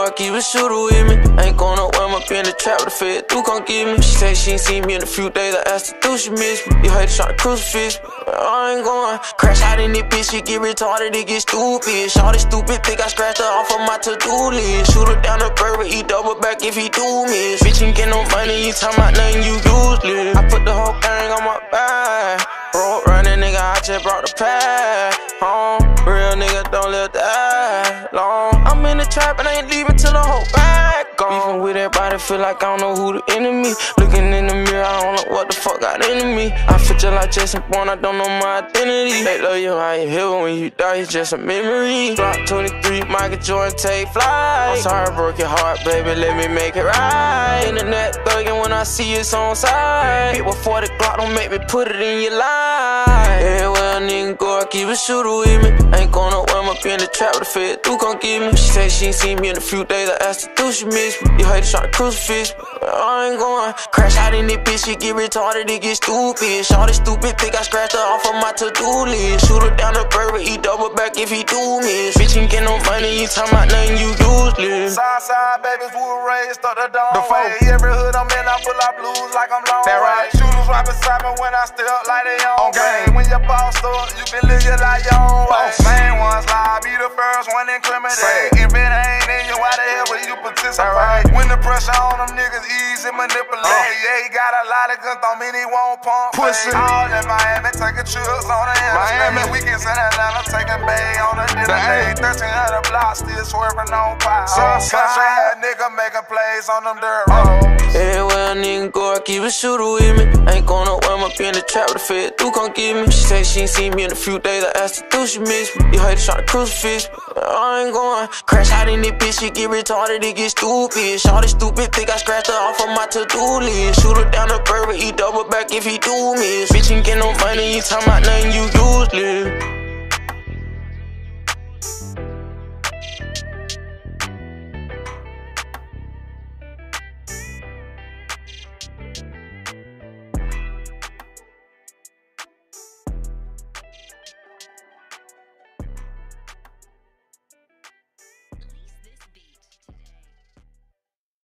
go, I keep a shooter with me. Ain't gonna wear my pen in the trap with the fed, you can't get me. She say she ain't seen me in a few days, I asked her, do she miss me? You haters tryna crucifix me, I ain't going. Crash out in this bitch, she get retarded, it get stupid. Shawty stupid, think I scratched her off of my to-do list. Shoot her down the burger, he double back if he do miss. Bitch ain't get no money, you talking about nothing, you useless. I put the whole thing on my back. Road running, nigga, I just brought the pad home. Real nigga don't live that long. I'm in the trap and I ain't leaving till the whole bag gone. Beefing with everybody, feel like I don't know who the enemy. Looking in the mirror, I don't know what the fuck got into me. I feel just like Jason Bourne, I don't know my identity. They love you how you heal, when you die, it's just a memory. Block 23, Michael Jordan, take flight. I'm sorry I broke your heart, baby, let me make it right. Internet thuggin' when I see it's on side. Hit with 40 Glock, don't make me put it in your line. Everywhere a nigga go, I keep a shooter with me. Ain't gonna wear my pen in the trap with the fed, you can't get me. She say she ain't seen me in a few days, I asked her, do she miss me? You haters tryna crucifix me, I ain't going. Crash out in this bitch, she get retarded, it get stupid. Shawty stupid, think I scratched her off of my to-do list. Shoot her down the burger, he double back if he do miss. Bitch ain't get no money, you talking about nothing, you useless. Southside babies, wood raised, start the dawn way. Every hood I'm in, I pull out blues like I'm long way. Shooters right beside me when I step like they on game. When your boss up, you can live your life your own way. Main ones lie, be the first one incriminate. If it ain't in you, why the hell would you participate? When the pressure on them niggas easy manipulate. Yeah, he got a lot of guns, don't mean he won't pump. Pussy. All in Miami, taking trips on the interstate. Weekends in Atlanta, taking bay on the dinner date. 1300 blocks, still swerving on fire. Country ass nigga making plays on them dirt roads. Everywhere a nigga go, I keep a shooter with me. Ain't gonna wear my pen in the trap with the fed, you can't get me. She say she ain't seen me in a few days, I asked her, do she miss me? You haters tryna crucifix me, I ain't going. Crash out in this bitch, she get retarded, it get stupid. Shawty stupid, think I scratched her off of my to-do list. Shoot her down the burger, he double back if he do miss. Bitch ain't get no money, you talking about nothing, you useless.